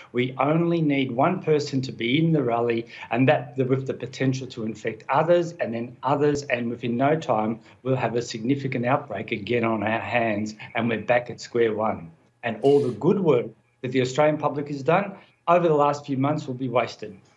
We only need one person to be in the rally, and that with the potential to infect others, and then others, and within no time we'll have a significant outbreak again on our hands, and we're back at square one. And all the good work that the Australian public has done over the last few months will be wasted.